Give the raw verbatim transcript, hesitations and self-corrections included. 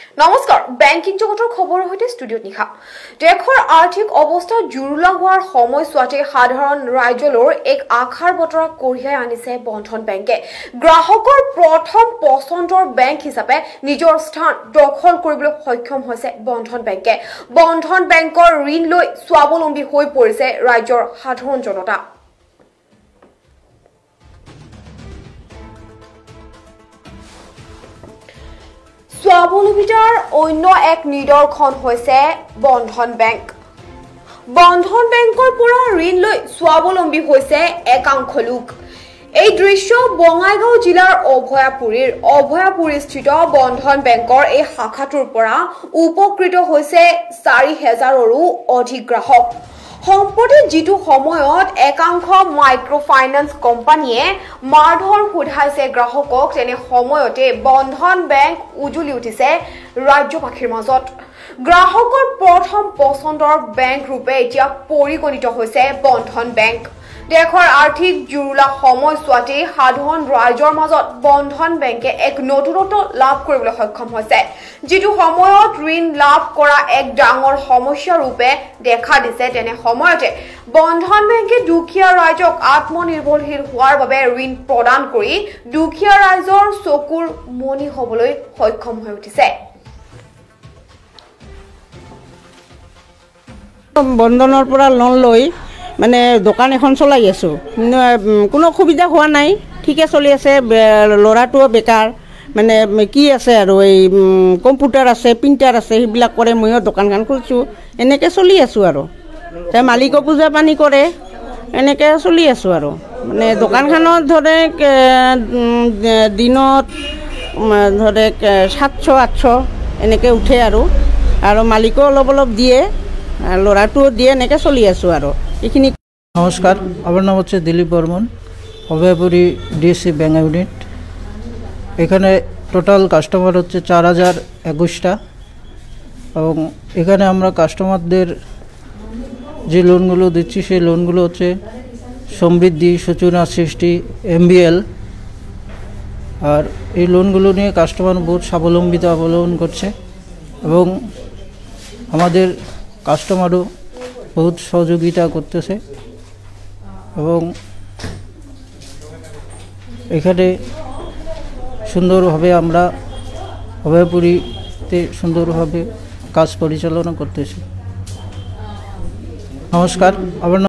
নমস্কাৰ বেংকিং জগতৰ খবৰৰ সৈতে ষ্টুডিঅ'ত নিশা দেশৰ আৰ্থিক অৱস্থা জুৰুলা হোৱাৰ সময়ছোৱাতে সাধাৰণ ৰাইজলৈ এক আশাৰ বতৰা কঢ়িয়াই আনিছে বন্ধন বেংকে গ্ৰাহকৰ প্ৰথম পছন্দৰ বেংক হিচাপে নিজৰ স্থান দখল কৰিবলৈ সক্ষম হৈছে বন্ধন বেংকে বন্ধন বেংকৰ ঋণ লৈ স্বাৱলম্বী হৈ পৰিছে ৰাজ্যৰ সাধাৰণ জনতা স্বাৱলম্বিতাৰ অন্য এক নিদৰ্শন হৈছে বন্ধন বেংক বন্ধন বেংকৰ পৰা ঋণ লৈ স্বাৱলম্বী হৈছে একাংশ লোক এই দৃশ্য বঙাইগাঁও জিলাৰ অভয়াপুৰীৰ অভয়াপুৰীস্থিত বন্ধন বেংকৰ এই শাখাটোৰ পৰা উপকৃত হৈছে চাৰি হাজাৰৰো অধিক গ্ৰাহক সম্পত্তি যেটো সময়ত একাংশ মাইক্ৰো ফাইনান্স কোম্পানীয়ে মাৰধৰ খুধাইছে গ্ৰাহকক তেনে সময়তে বন্ধন বেংক উজুলি উঠিছে ৰাজ্যবাসীৰ মাজত গ্ৰাহকৰ প্ৰথম পছন্দৰ বেংক ৰূপে এতিয়া পৰিগণিত হৈছে বন্ধন বেংক দেশৰ আৰ্থিক জুৰুলা সময়ছোৱাতে সাধাৰণ ৰাইজৰ মাজত বন্ধন বেংকে এক নতুনত্ব লাভ কৰিবলৈ সক্ষম হৈছে যেটো সময়ত ঋণ লাভ কৰা এক ডাঙৰ সমস্যা ৰূপে দেখা দিছে তেনে সময়তে বন্ধন বেংকে দুখীয়া ৰাইজক আত্মনিৰ্ভৰশীল হোৱাৰ বাবে ঋণ প্ৰদান কৰি দুখীয়া ৰাইজৰ চকুৰ মনি হ'বলৈ সক্ষম হৈ উঠিছে বন্ধনৰ পৰা লোন লৈ মানে দোকান এখন চলাই আছো কোনো সুবিধা হোৱা নাই ঠিকে চলি আছে ল'ৰাটোও বেকাৰ মানে কি আছে আৰু এই কম্পিউটাৰ আছে প্ৰিণ্টাৰ আছে সেইবিলাক কৰে ময়ো দোকানখন খুলিছোঁ এনেকৈ চলি আছোঁ আৰু তাই মালিকো পূজা পানী কৰে এনেকৈ চলি আছোঁ আৰু মানে দোকানখনত ধৰে দিনত ধৰে সাতশ আঠশ এনেকৈ উঠে আৰু আৰু মালিকো অলপ অলপ দিয়ে ল'ৰাটোও দিয়ে এনেকৈ চলি আছোঁ আৰু এইখিনি নমস্কার আমার নাম হচ্ছে Dilip Barman Abhayapuri DSC bank unit এখানে টোটাল কাস্টমার হচ্ছে চার হাজার একুশটা এবং এখানে আমরা কাস্টমারদের যে লোনগুলো দিচ্ছি সেই লোনগুলো হচ্ছে সমৃদ্ধি সূচনা সৃষ্টি এমবিএল আর এই লোনগুলো নিয়ে কাস্টমার বহুত স্বাবলম্বিতা অবলম্বন করছে এবং আমাদের কাস্টমারও বহুত সহযোগিতা করতেছে এবং এখানে সুন্দরভাবে আমরা অভয়পুরীতে সুন্দরভাবে কাজ পরিচালনা করতেছি নমস্কার আমার